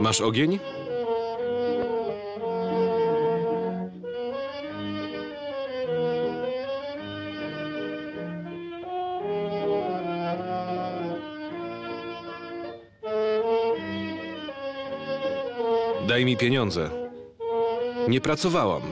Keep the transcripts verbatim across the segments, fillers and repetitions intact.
Masz ogień? Daj mi pieniądze. Nie pracowałam.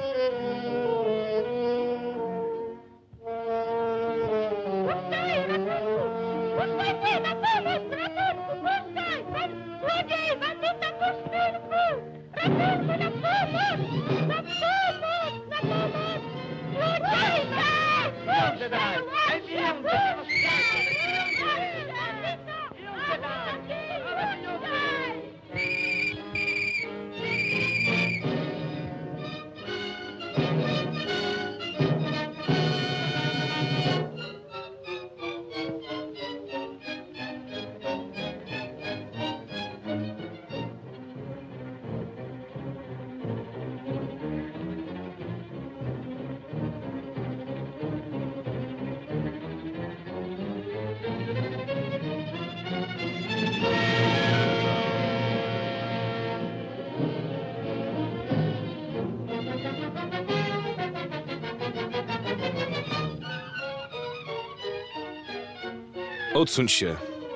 Odsuń się.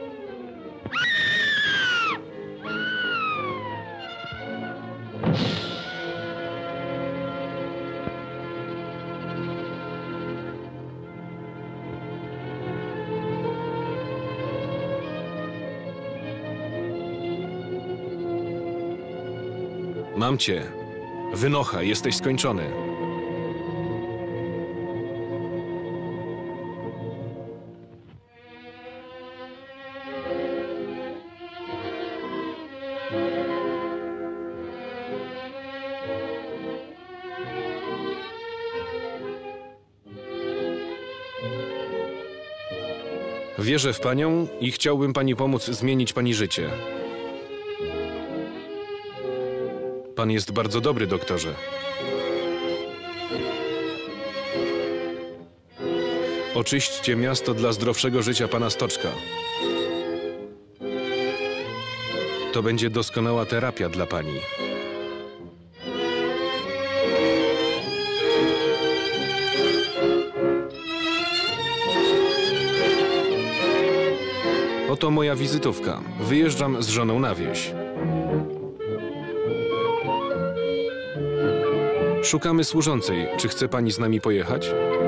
Mam cię. Wynocha, jesteś skończony. Wierzę w panią i chciałbym pani pomóc zmienić pani życie. Pan jest bardzo dobry, doktorze. Oczyśćcie miasto dla zdrowszego życia pana Stoczka. To będzie doskonała terapia dla pani. Oto moja wizytówka. Wyjeżdżam z żoną na wieś. Szukamy służącej. Czy chce pani z nami pojechać?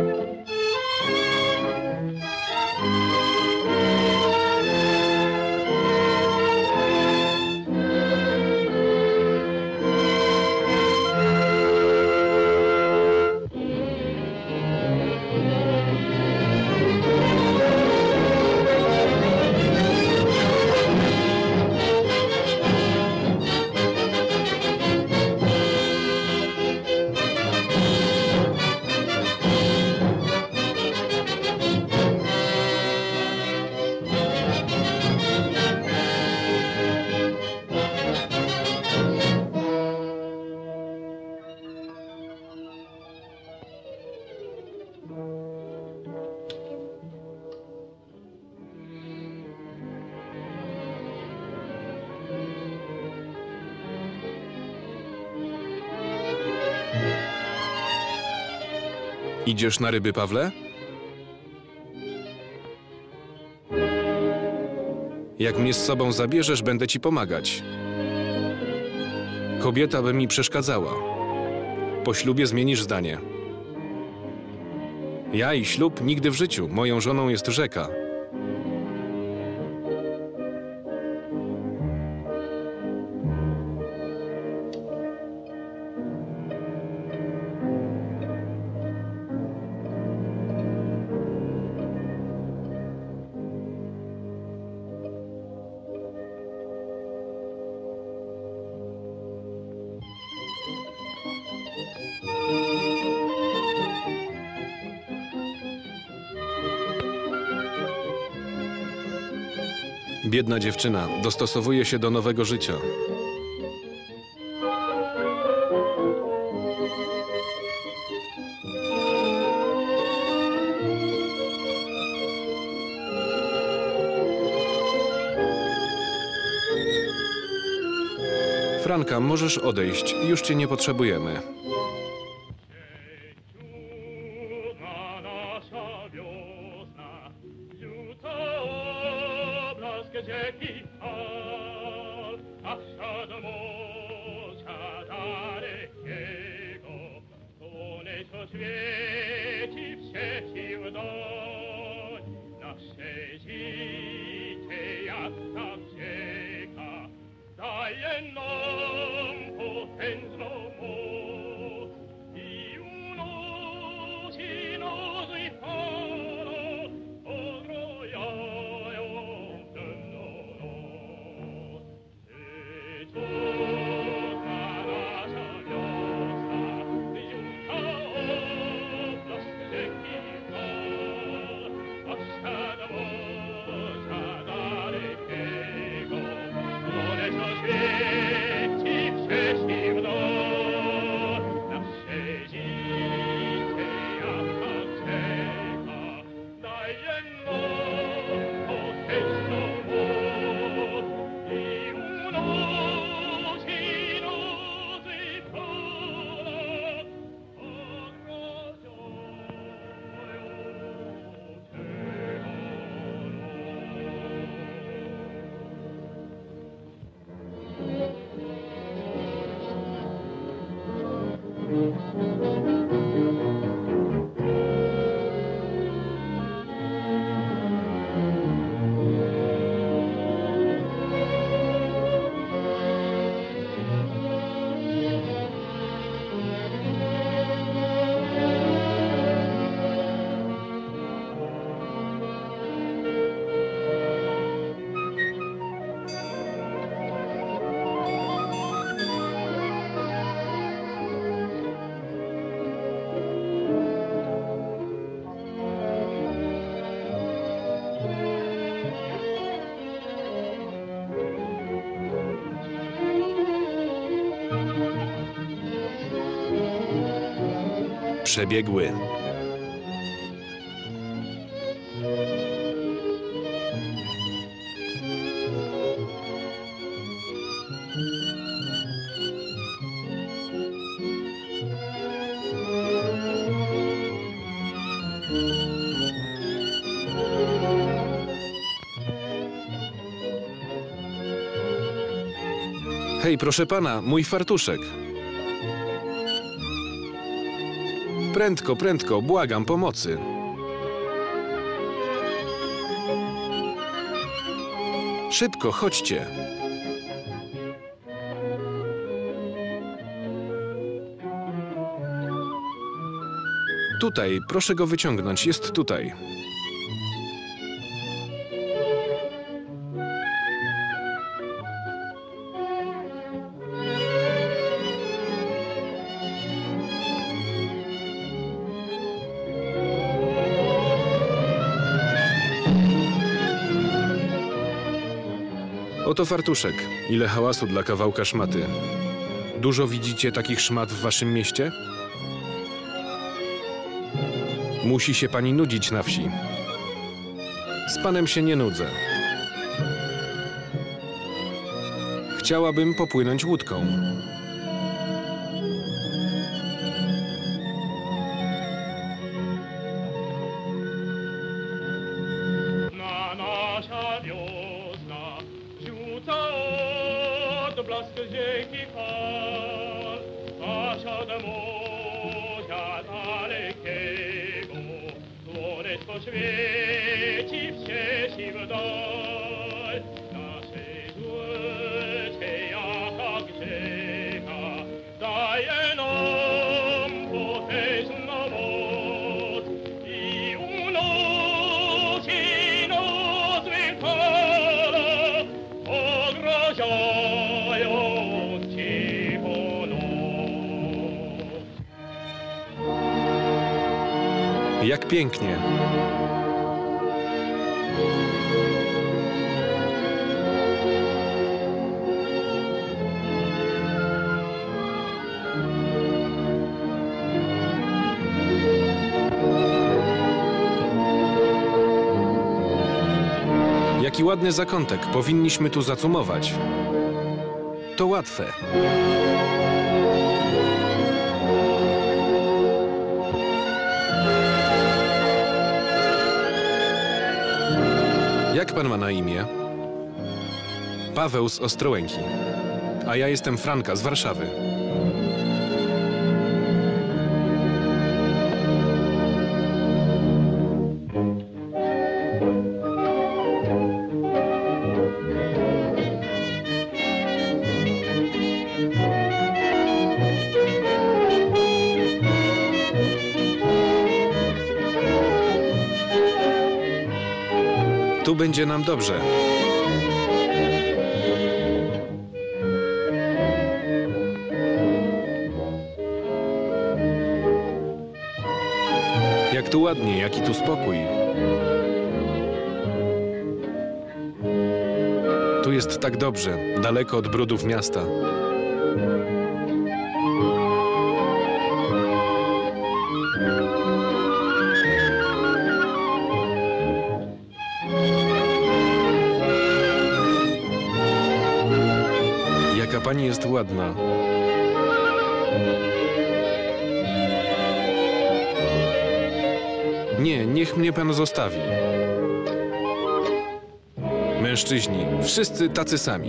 Idziesz na ryby, Pawle? Jak mnie z sobą zabierzesz, będę ci pomagać. Kobieta by mi przeszkadzała. Po ślubie zmienisz zdanie. Ja i ślub nigdy w życiu. Moją żoną jest rzeka. Biedna dziewczyna dostosowuje się do nowego życia. Franka, możesz odejść. Już cię nie potrzebujemy. Przebiegły. Hej, proszę pana, mój fartuszek. Prędko, prędko, błagam pomocy. Szybko, chodźcie. Tutaj, proszę go wyciągnąć, jest tutaj. Oto fartuszek. Ile hałasu dla kawałka szmaty. Dużo widzicie takich szmat w waszym mieście? Musi się pani nudzić na wsi. Z panem się nie nudzę. Chciałabym popłynąć łódką. Jak pięknie. Jaki ładny zakątek. Powinniśmy tu zacumować. To łatwe. Jak pan ma na imię? Paweł z Ostrołęki. A ja jestem Franka z Warszawy. Tu będzie nam dobrze. Jak tu ładnie, jaki tu spokój. Tu jest tak dobrze, daleko od brudów miasta. Jaka pani jest ładna. Nie, niech mnie pan zostawi. Mężczyźni, wszyscy tacy sami.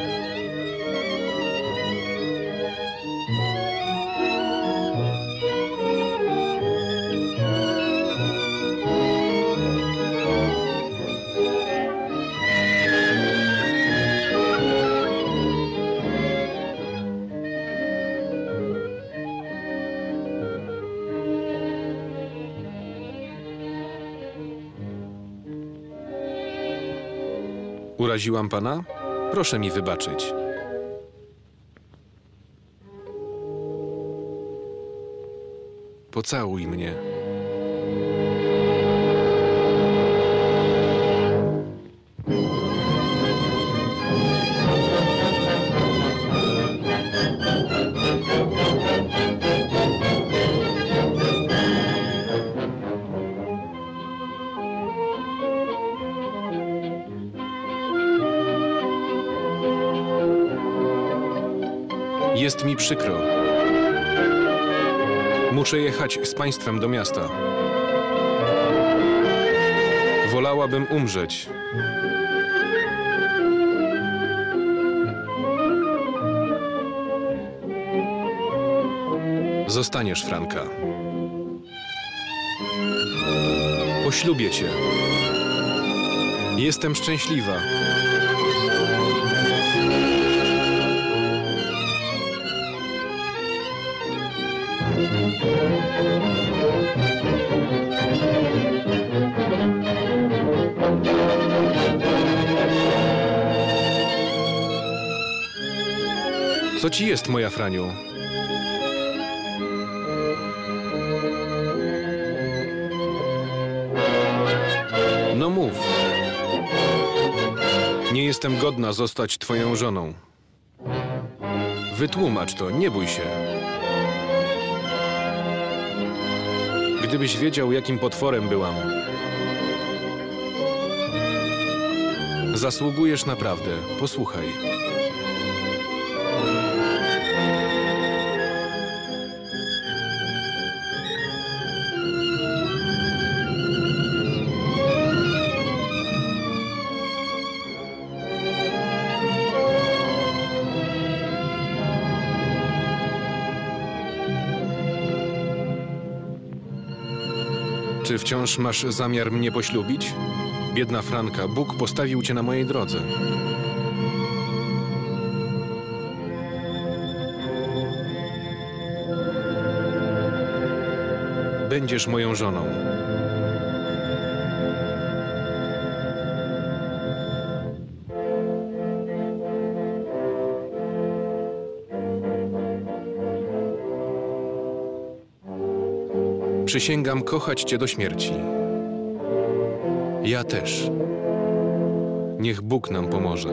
Uraziłam pana? Proszę mi wybaczyć. Pocałuj mnie. Jest mi przykro. Muszę jechać z państwem do miasta. Wolałabym umrzeć. Zostaniesz, Franka. Poślubię cię. Jestem szczęśliwa. Co ci jest, moja Franiu? No mów. Nie jestem godna zostać twoją żoną. Wytłumacz to, nie bój się. Gdybyś wiedział, jakim potworem byłam. Zasługujesz naprawdę. Posłuchaj. Czy wciąż masz zamiar mnie poślubić? Biedna Franka, Bóg postawił cię na mojej drodze. Będziesz moją żoną. Przysięgam kochać cię do śmierci. Ja też. Niech Bóg nam pomoże.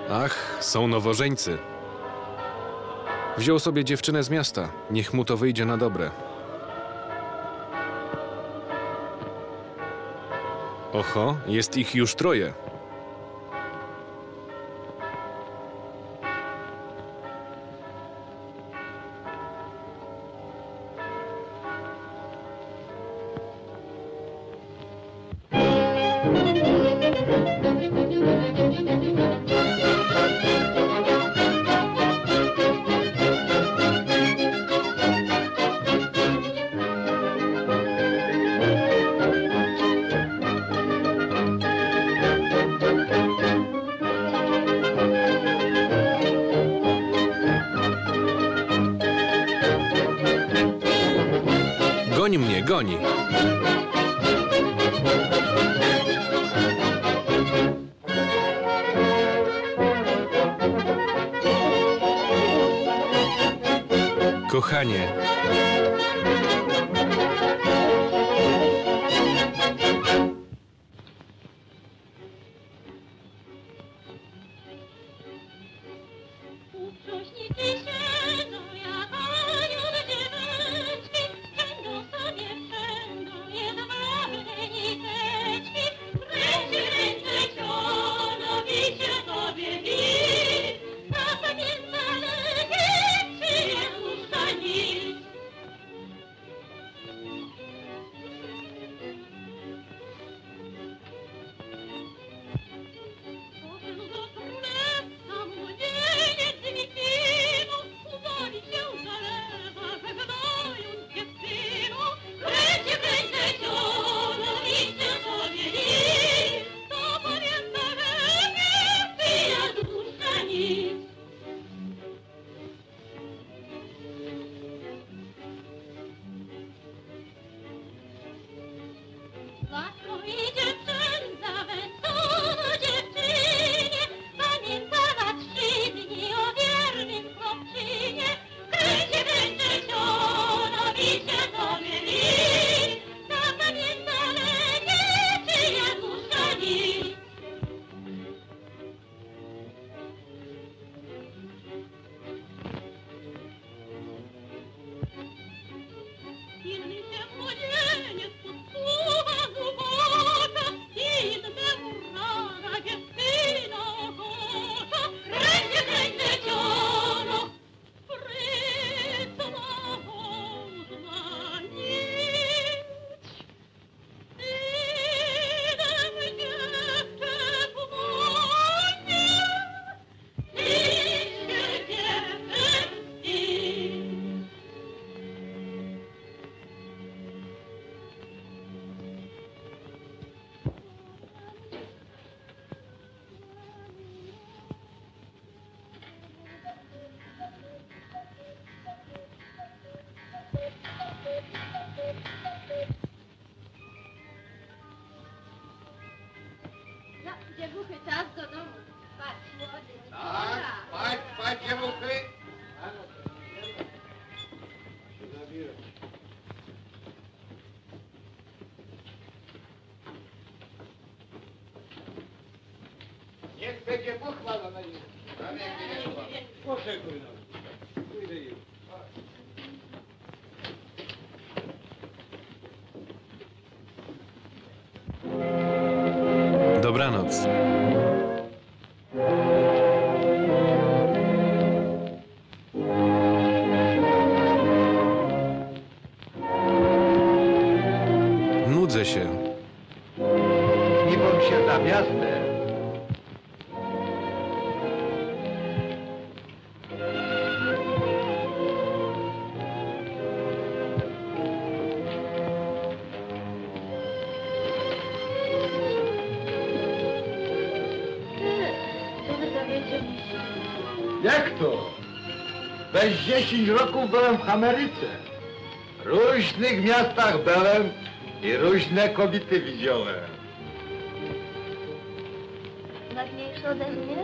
Ach, są nowożeńcy. Wziął sobie dziewczynę z miasta. Niech mu to wyjdzie na dobre. Oho, jest ich już troje. Goni mnie, goni. Kochanie. Dziewuchy, czas do domu. Patrz, młody. Tak, spać, spać, dziewuchy. Niech będzie pochwala na nim. Proszę, kurwa. Pójdę już. Dobranoc. Nudzę się. Nie bądź się za miastem. Jak to? Bez dziesięć roków byłem w Ameryce. W różnych miastach byłem i różne kobiety widziałem. Ładniejsze ode mnie?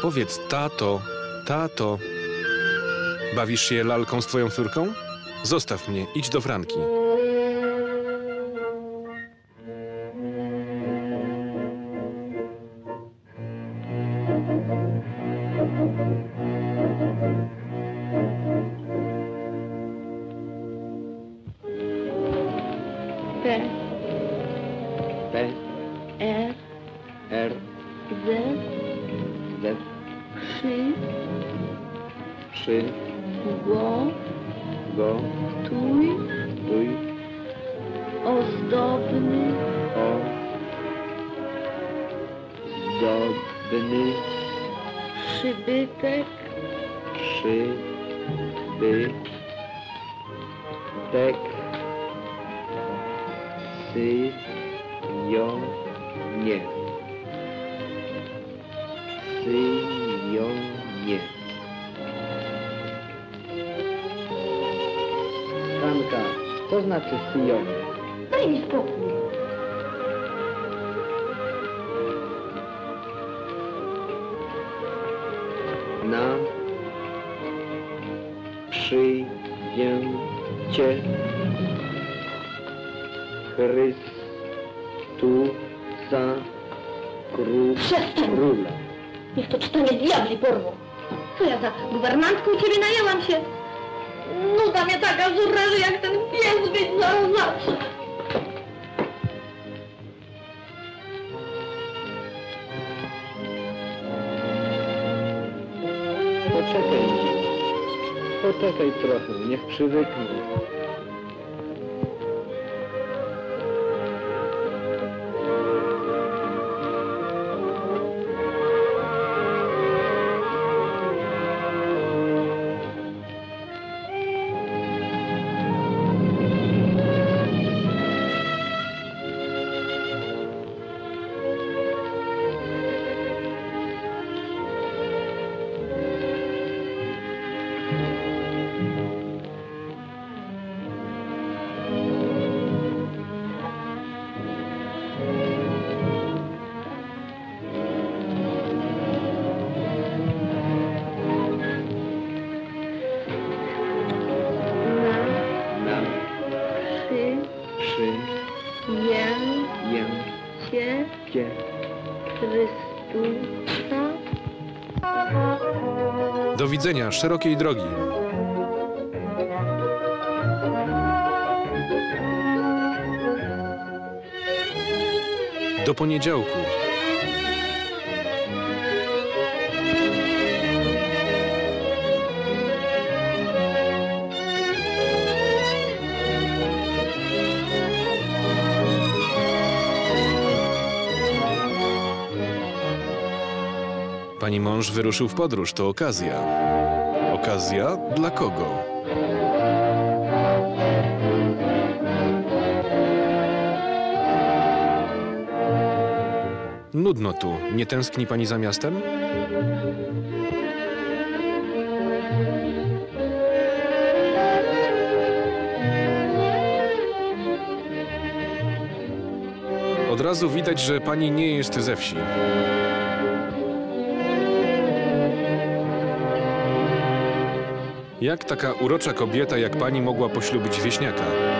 Powiedz, tato, tato, bawisz się lalką z twoją córką? Zostaw mnie, idź do Franki. P, P, R, R, Z, Z, Szy, trzy, Go, Go, Tuj, Tuj, Ozdobny, O, Zdobny, Przybytek, Trzy, By, Tek, Sy, Jo, Nie. Sy, Jo, Nie. Franka, co znaczy syjonie? daj mi spokój. Na przyjęcie Chrystusa Przestań. Króla. Niech to czytanie diabli porwą. Co ja za guwernantką u ciebie najęłam się? Nuda mnie taka żurra, że jak ten pies być zaraz zawsze. Poczekaj, poczekaj trochę, niech przywyknę. Na Przy, przy ję, cie cię, Chrystusa. Do widzenia, szerokiej drogi. Do poniedziałku. Pani mąż wyruszył w podróż, to okazja. Okazja dla kogo? Nudno tu. Nie tęskni pani za miastem? Od razu widać, że pani nie jest ze wsi. Jak taka urocza kobieta jak pani mogła poślubić wieśniaka?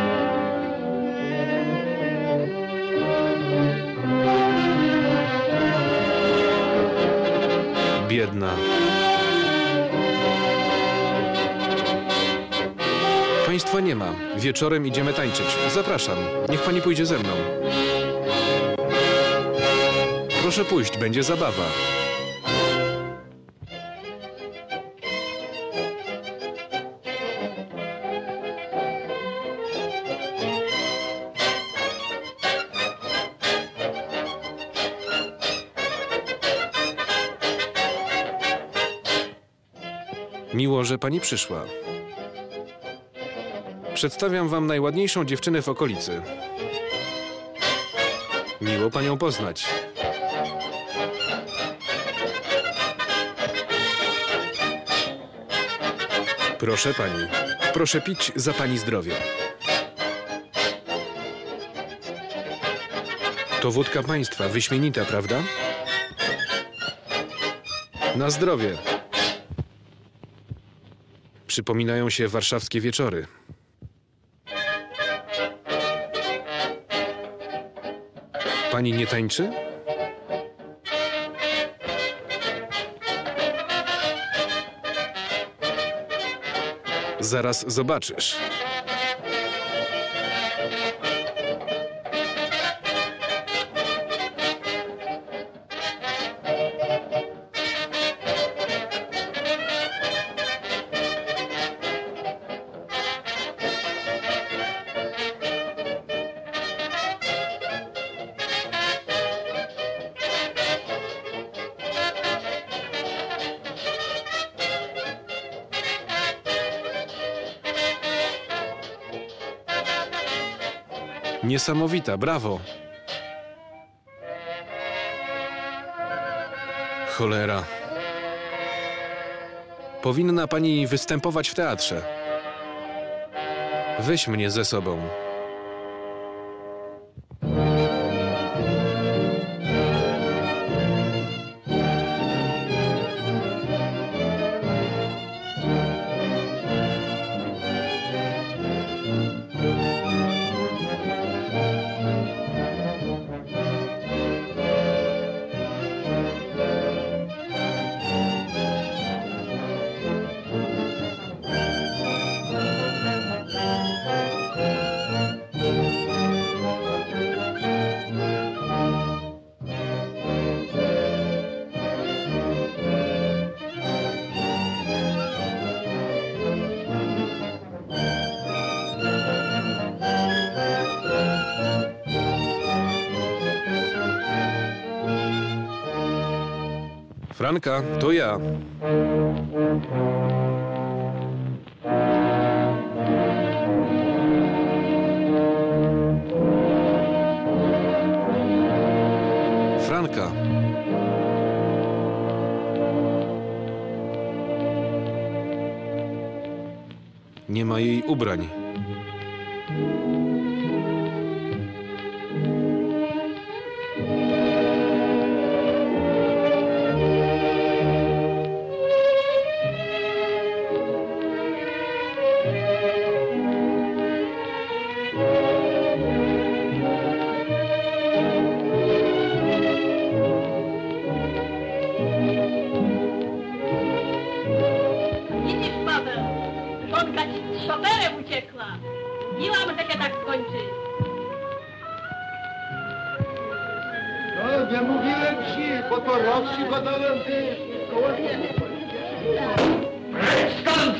Biedna. Państwa nie ma. Wieczorem idziemy tańczyć. Zapraszam. Niech pani pójdzie ze mną. Proszę pójść, będzie zabawa. Miło, że pani przyszła. Przedstawiam wam najładniejszą dziewczynę w okolicy. Miło panią poznać. Proszę pani, proszę pić za pani zdrowie. To wódka państwa, wyśmienita, prawda? Na zdrowie. Przypominają się warszawskie wieczory. Pani nie tańczy? Zaraz zobaczysz. Niesamowita, brawo. Cholera. Powinna pani występować w teatrze. Weź mnie ze sobą. Franka, to ja. Franka. Nie ma jej ubrań. Nie mówiłem ci, bo to raz ci badałem ty. Precz stąd!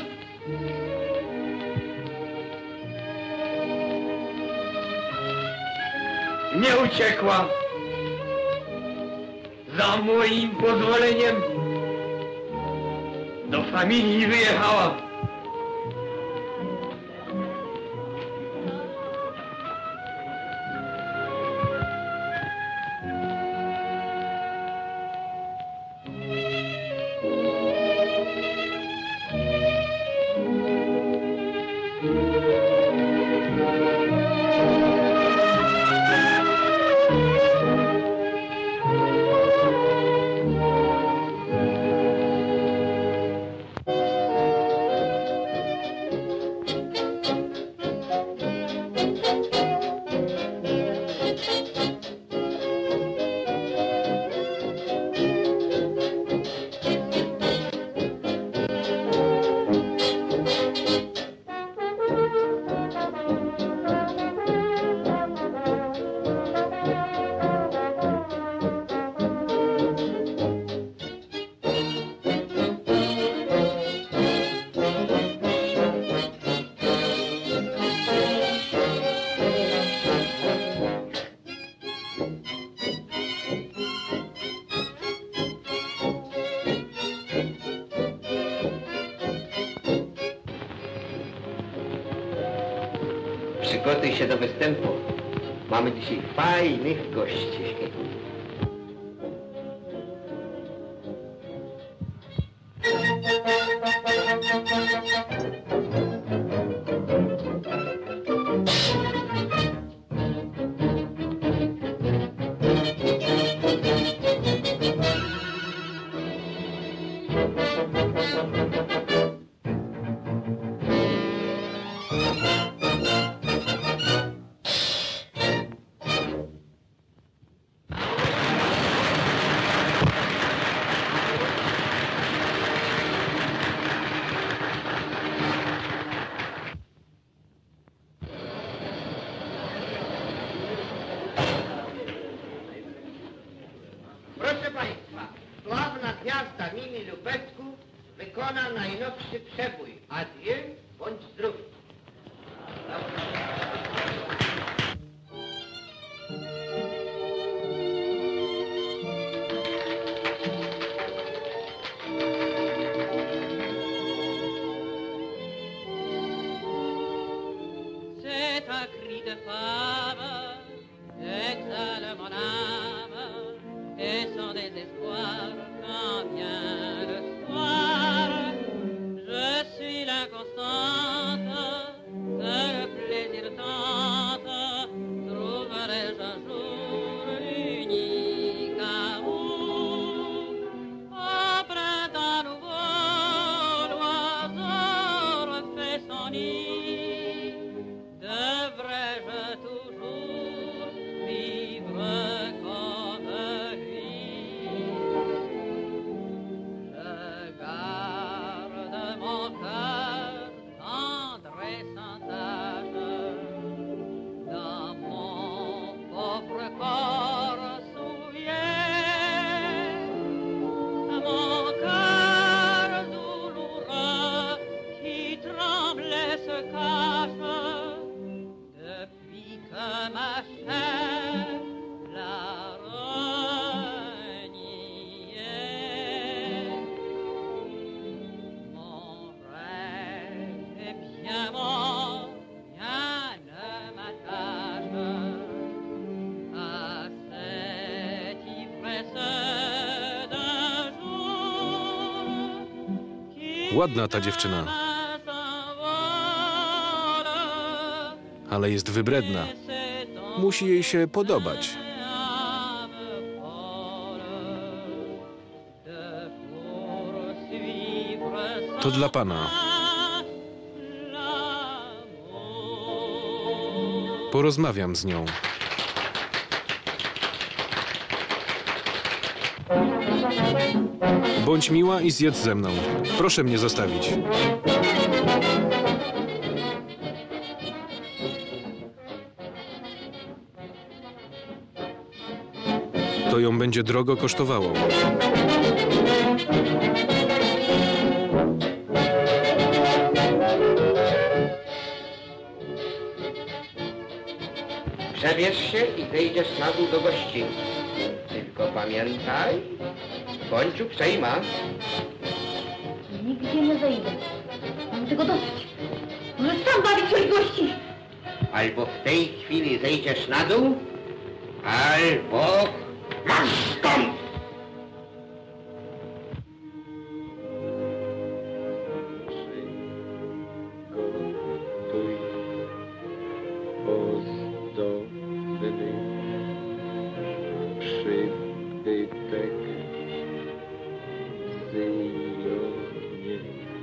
Nie uciekła. Za moim pozwoleniem do familii wyjechała. Przygotuj się do występu. Mamy dzisiaj fajnych gości. Proszę Państwa, sławna gwiazda Mimi Lubecku wykona najnowszy przebój. Adieu, bądź zdrowy. C'est un cri de femme, exhale mon âme, et sans désespoir quand vient le soir. Je suis l'inconstante, que le plaisir tente, trouverai-je un jour l'unique amour. Au printemps nouveau, l'oiseau refait son nid. Devrais-je toujours vivre comme lui? Je garde mon cœur tendre et sans âge, dans mon pauvre corps souillé, mon cœur douloureux qui tremblait se cache. Depuis que ma chair l'a renié, mon rêve est bien mort, rien ne m'attache à cette ivresse d'un jour qui Ładna ta dziewczyna, ale jest wybredna. Musi jej się podobać. To dla pana. Porozmawiam z nią. Bądź miła i zjedz ze mną. Proszę mnie zostawić. To ją będzie drogo kosztowało. Przebierz się i wyjdziesz na dół do gościni. Tylko pamiętaj, bądź uprzejma. Nigdzie nie zejdę. Mam tego dosyć. Możesz sam bawić swoich gości. Albo w tej chwili zejdziesz na dół, albo masz stąd! Przygotuj ozdobny przybytek Syjonie.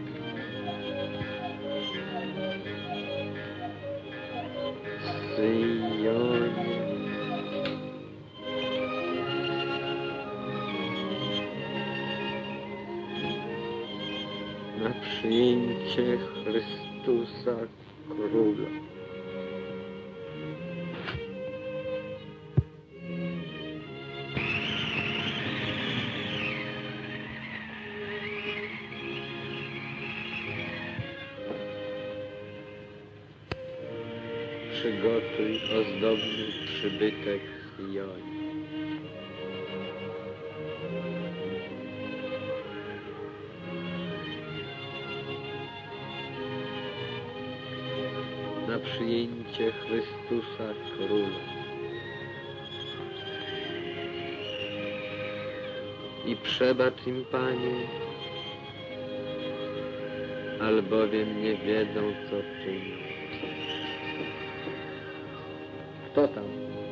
Syjonie. Na przyjęcie Chrystusa Króla. Przygotuj ozdobny przybytek Syjonie. Na przyjęcie Chrystusa Króla. I przebacz im, Panie, albowiem nie wiedzą, co czynią. Kto tam?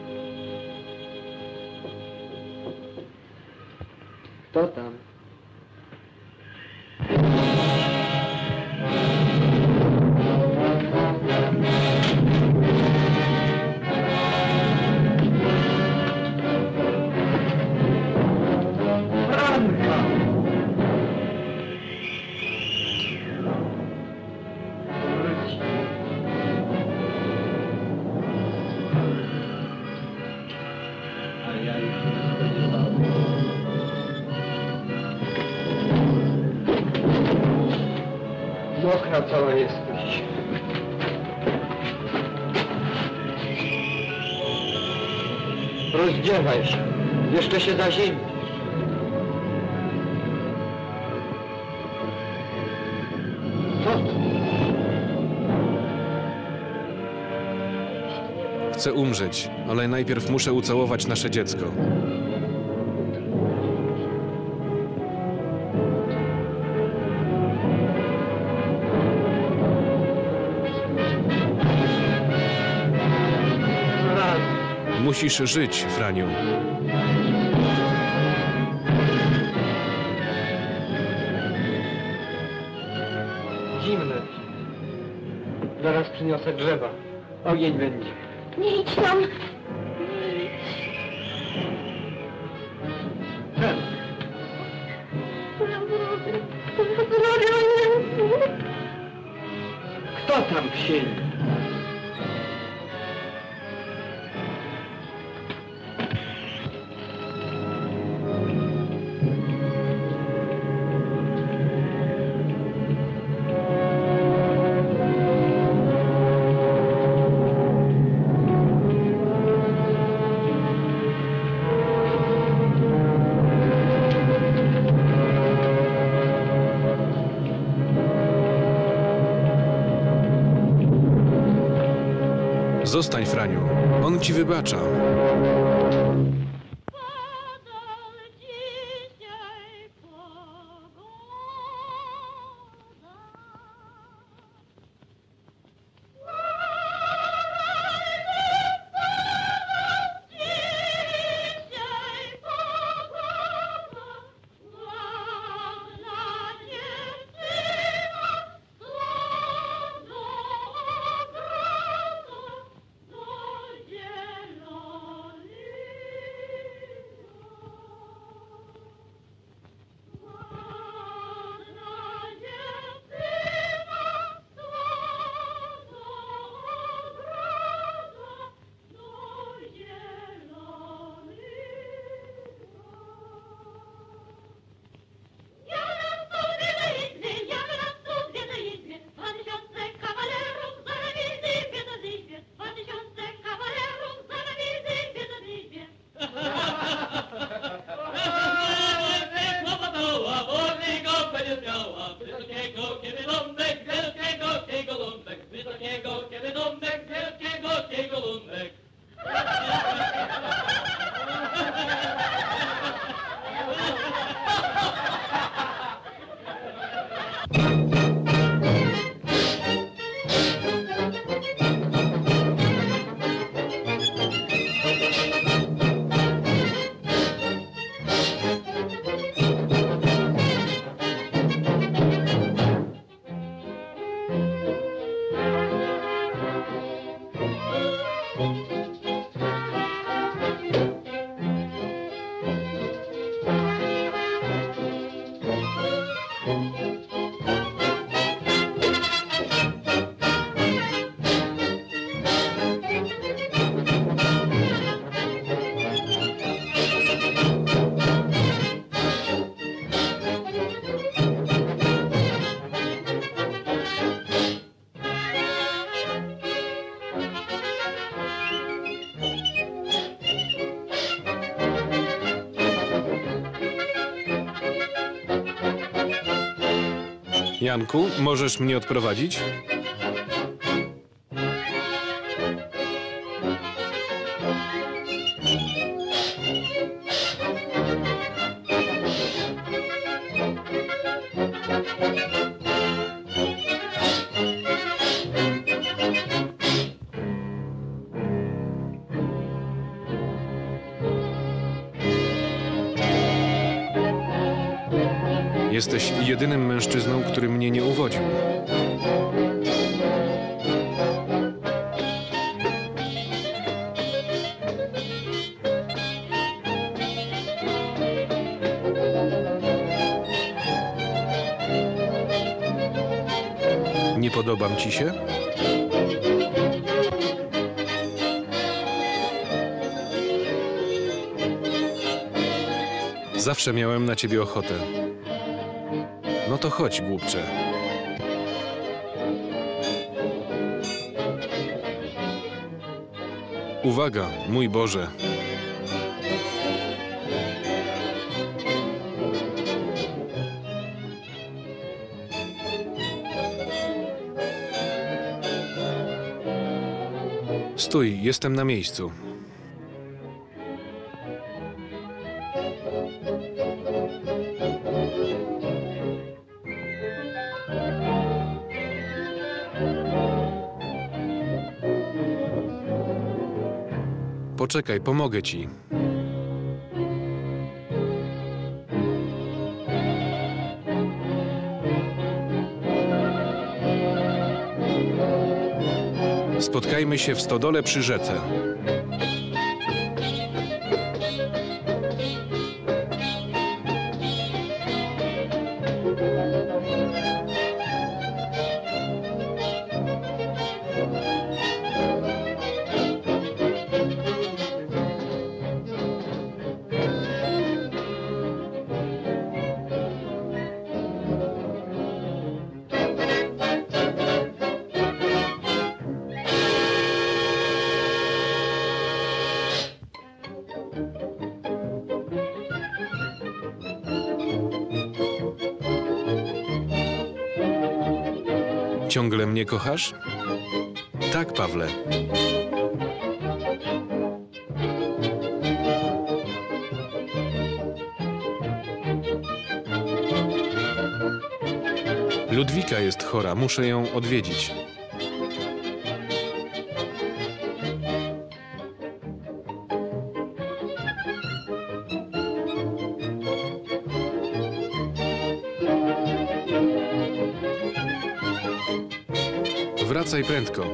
Kto tam? A ja już nie spodziewałem. Mokra cała jesteś. Rozdziewaj się. Jeszcze się zazimni. Co to? Chcę umrzeć, ale najpierw muszę ucałować nasze dziecko. Musisz żyć, Franiu. Zimne. Zaraz przyniosę drzewa. Ogień będzie. Nie idź tam. Ten. Kto tam przyjdzie? Zostań, Franiu. On ci wybacza. Janku, możesz mnie odprowadzić? Jesteś jedynym mężczyzną, który mnie nie uwodził. Nie podobam ci się? Zawsze miałem na ciebie ochotę. No to chodź, głupcze. Uwaga, mój Boże. Stój, jestem na miejscu. Poczekaj, pomogę ci. Spotkajmy się w stodole przy rzece. Ciągle mnie kochasz? Tak, Pawle. Ludwika jest chora, muszę ją odwiedzić. Wracaj prędko.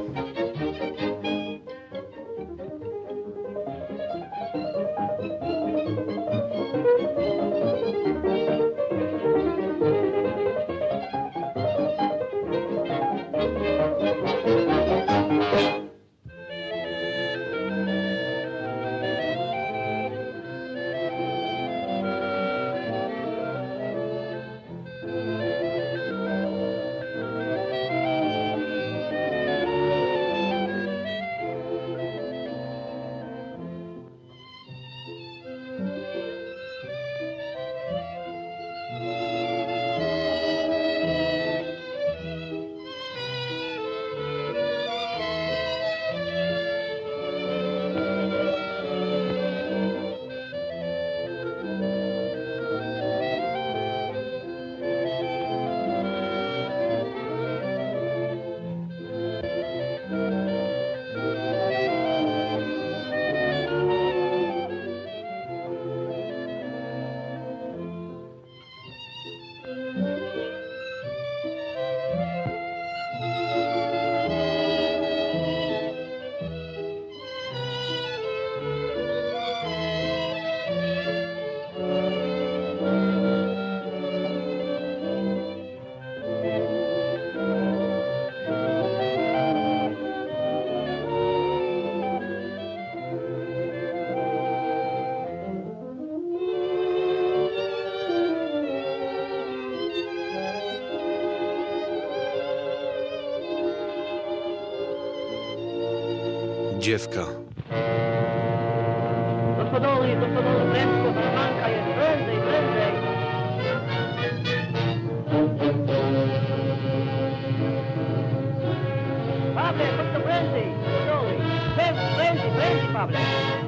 Dziewka. Do stodoły, do stodoły, prędko, barmanka jest, prędzej, prędzej. Pawle, chodź to prędzej, do stodoły. Prędzej, prędzej, prędzej, Pawle.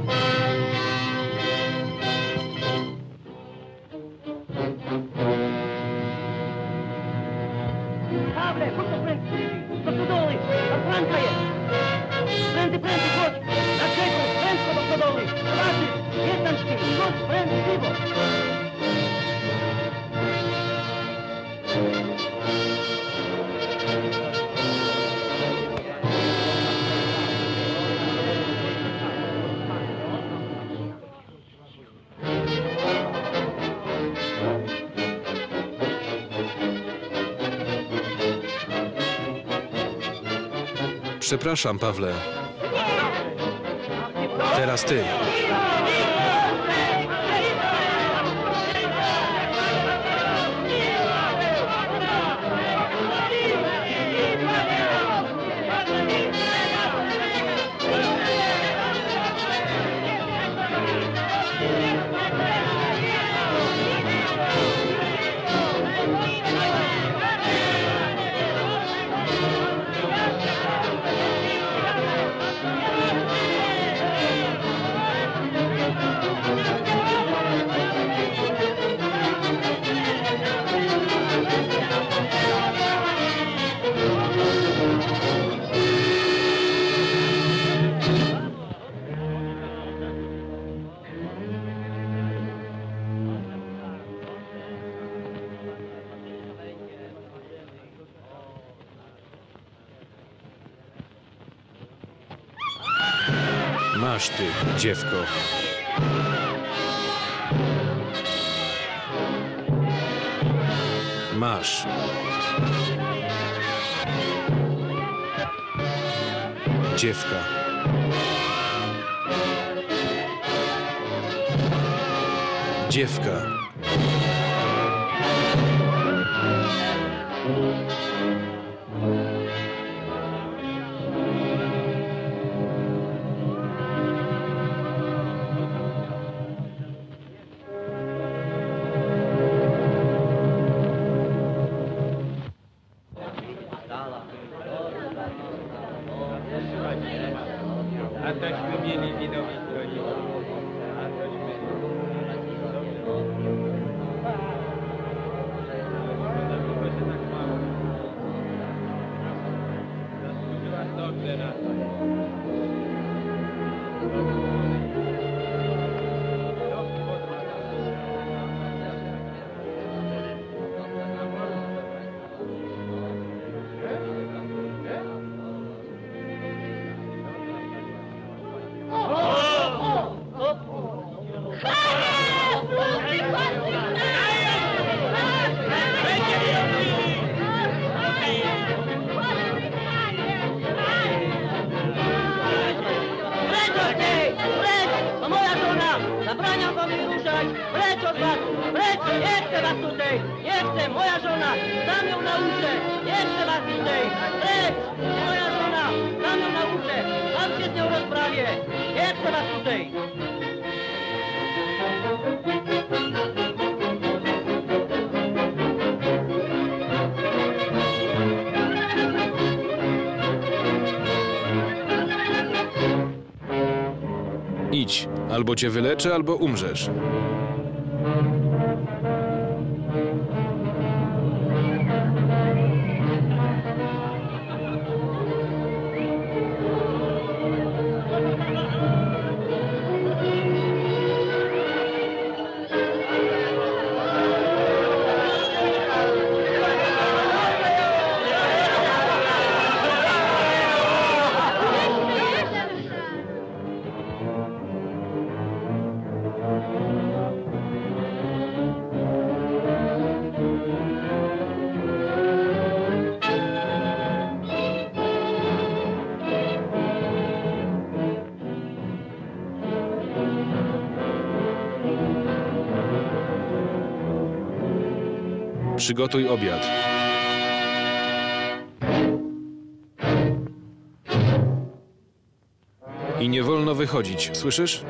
Pawle, chodź to prędzej, do stodoły, barmanka jest. Prędzej, prędzej, chodź! Na czego? Prędko do stodoły! Zobaczysz! Jest tam śpi! Chodź, prędzej, żywo! Przepraszam, Pawle. Teraz ty. Masz ty, dziewko. Masz. Dziewka. Dziewka. A tośmy mieli widowisko. Dobrze na to. Zabraniam wam jej ruszać! Precz od was! Precz! Nie chcę was tutaj! Nie chcę! Moja żona! Sam ją nauczę! Nie chcę was tutaj! Precz! Moja żona! Sam ją nauczę! Sam się z nią rozprawię! Nie chcę was tutaj! Idź, albo cię wyleczę, albo umrzesz. Przygotuj obiad. I nie wolno wychodzić, słyszysz?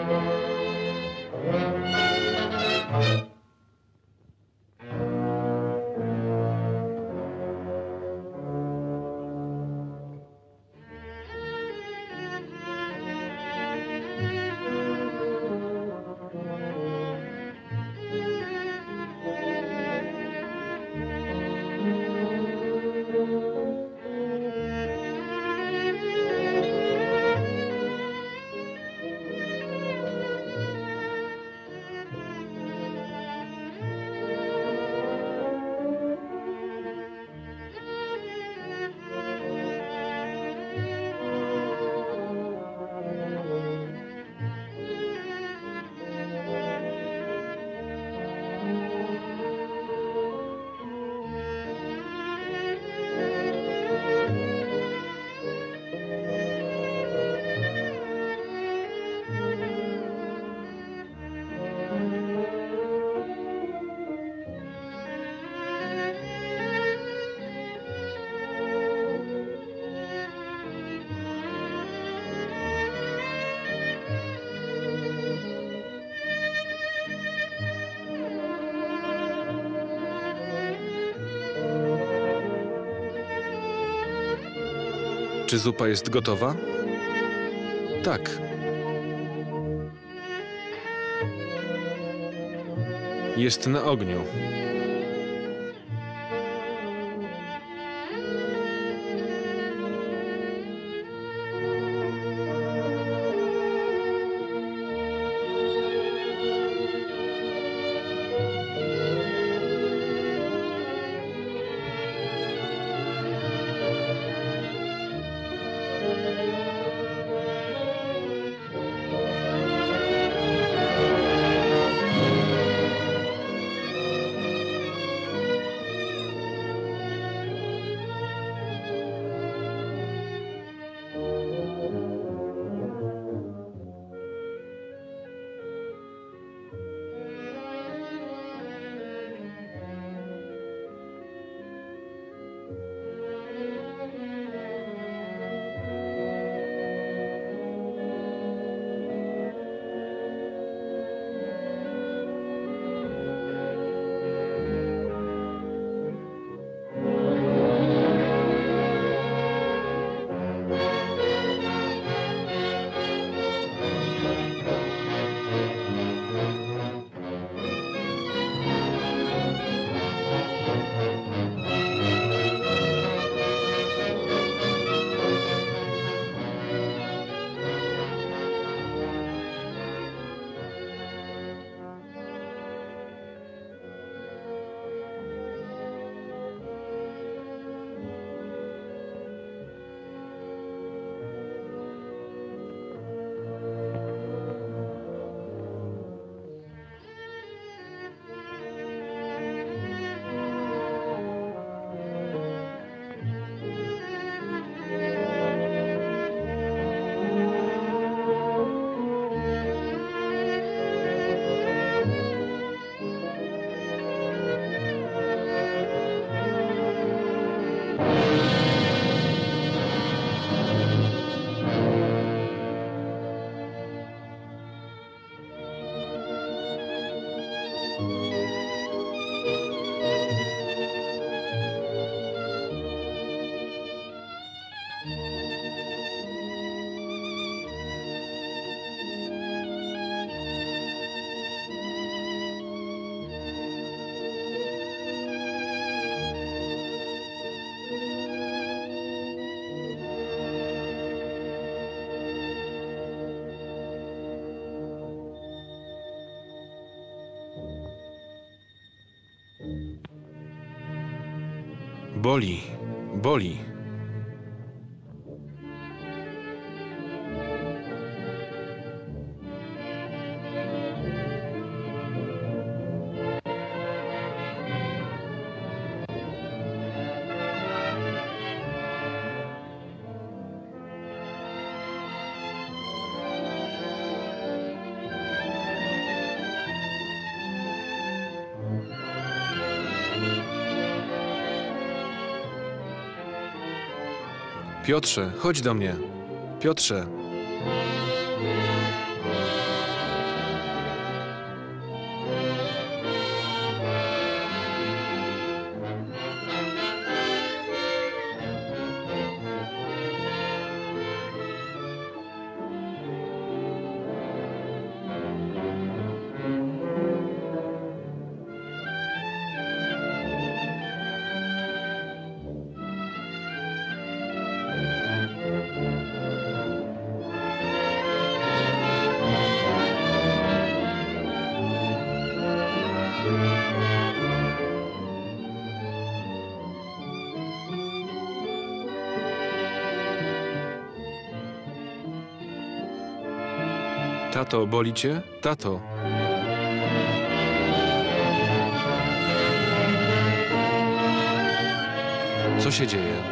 Czy zupa jest gotowa? Tak. Jest na ogniu. Boli, boli. Piotrze, chodź do mnie. Piotrze. Tato, boli cię? Tato. Co się dzieje?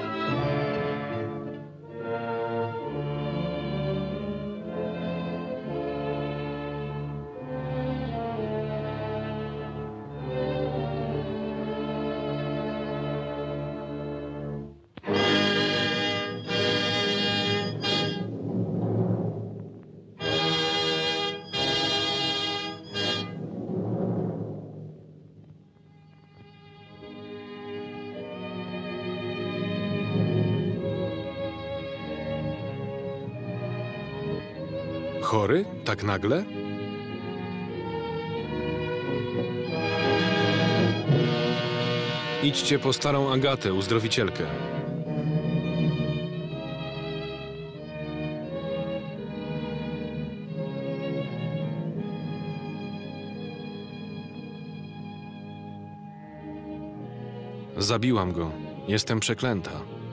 Chory? Tak nagle? Idźcie po starą Agatę, uzdrowicielkę. Zabiłam go. Jestem przeklęta.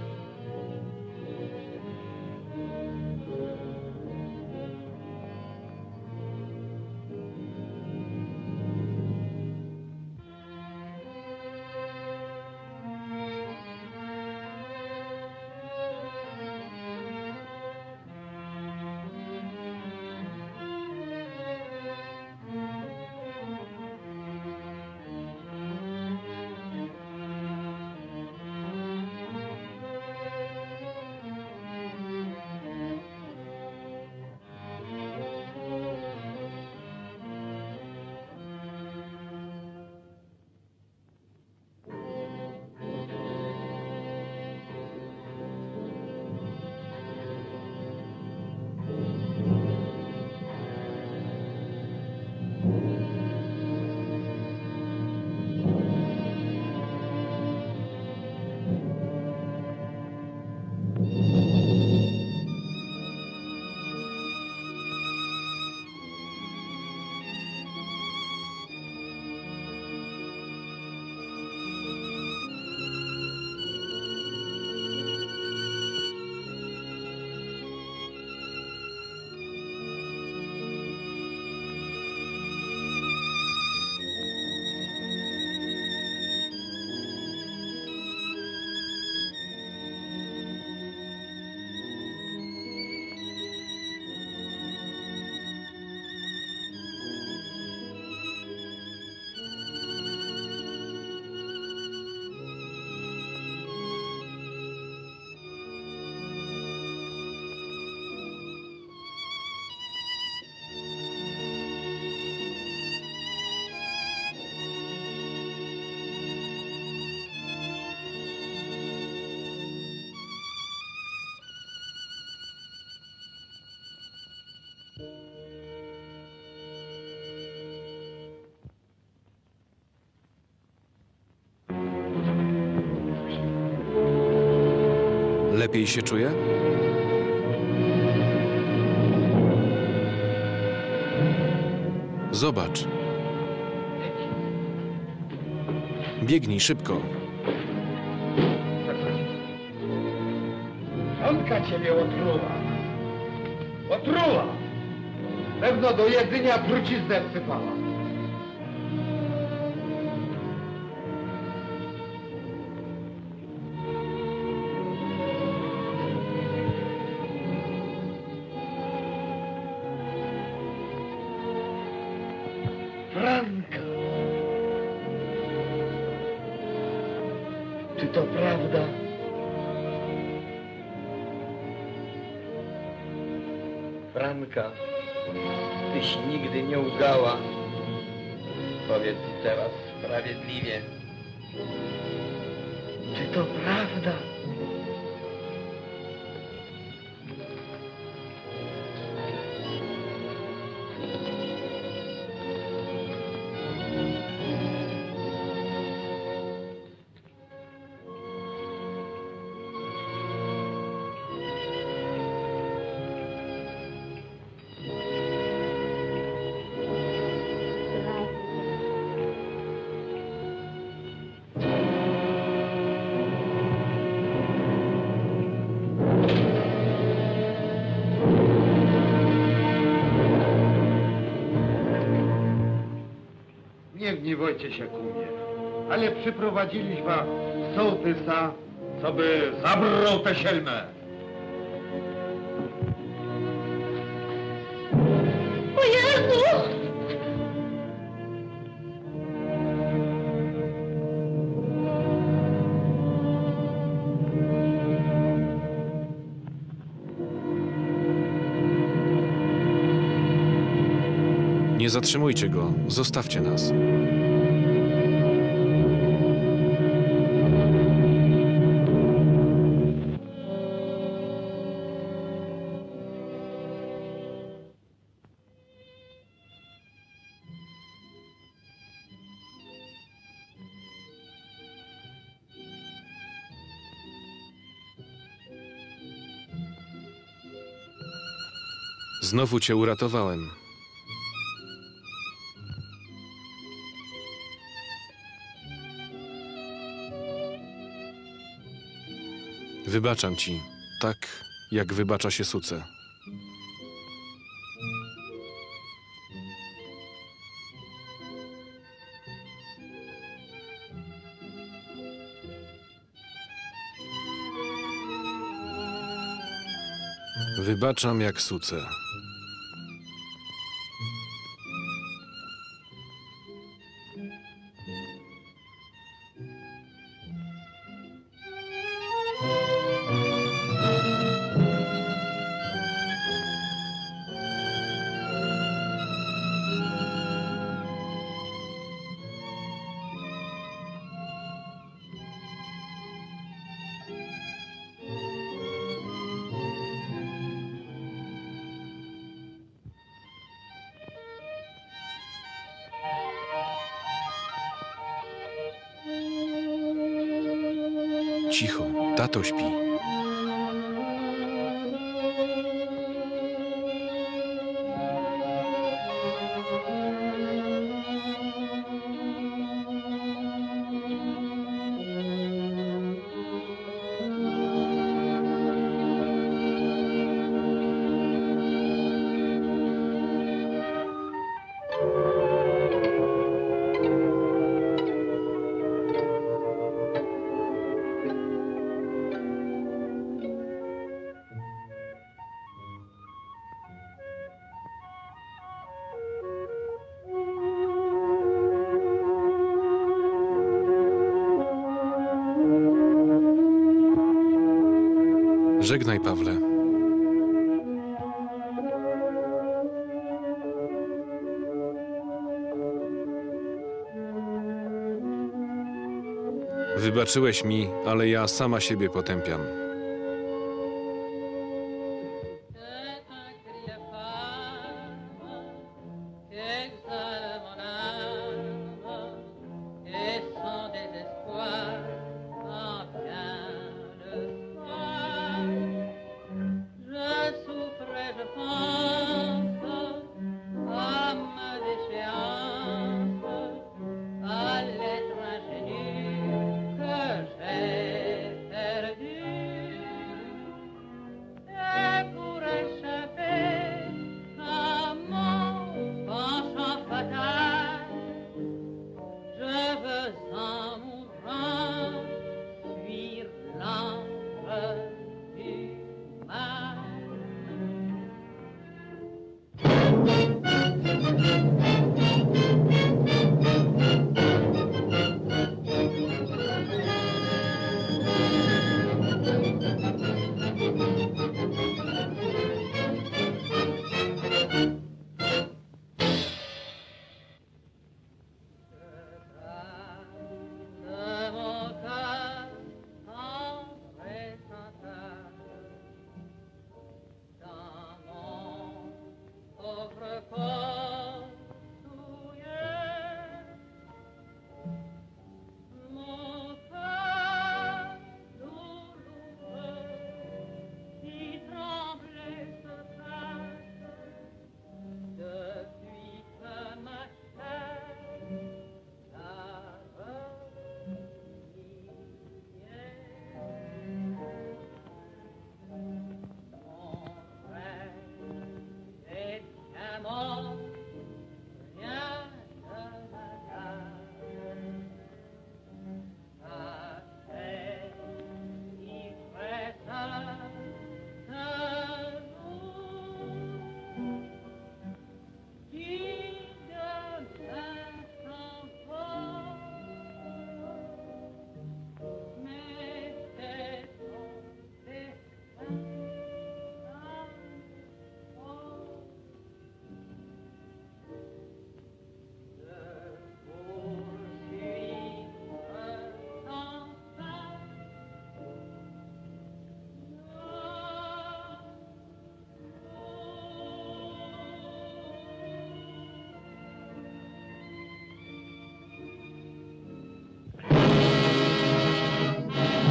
Lepiej się czuje? Zobacz. Biegnij szybko. Franka ciebie otruła. Otruła! Pewno do jedzenia truciznę wsypała. Franka! Czy to prawda? Franka, tyś nigdy nie łgała. Powiedz teraz sprawiedliwie. Czy to prawda? Nie gniewajcie się, kumie, ale przyprowadziliśmy sołtysa, co by zabrał tę sielmę. O Jezu! Nie zatrzymujcie go, zostawcie nas. Znowu cię uratowałem. Wybaczam ci, tak jak wybacza się suce. Wybaczam jak suce. Cicho, tato śpi. Żegnaj, Pawle. Wybaczyłeś mi, ale ja sama siebie potępiam. À l'être ingénu que j'ai perdu.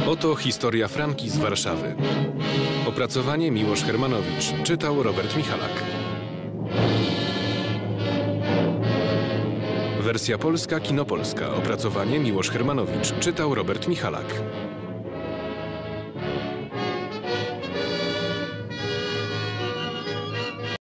Oto historia Franki z Warszawy. Opracowanie Miłosz Hermanowicz. Czytał Robert Michalak. Wersja polska, Kinopolska. Opracowanie Miłosz Hermanowicz. Czytał Robert Michalak.